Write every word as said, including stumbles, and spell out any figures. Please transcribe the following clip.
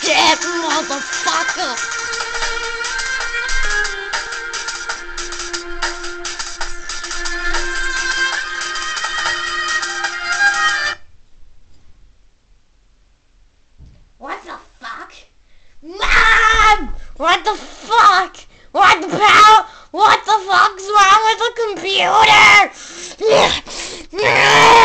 Shit, motherfucker! What the fuck? Mom! What the fuck? What the hell? What the fuck's wrong with the computer?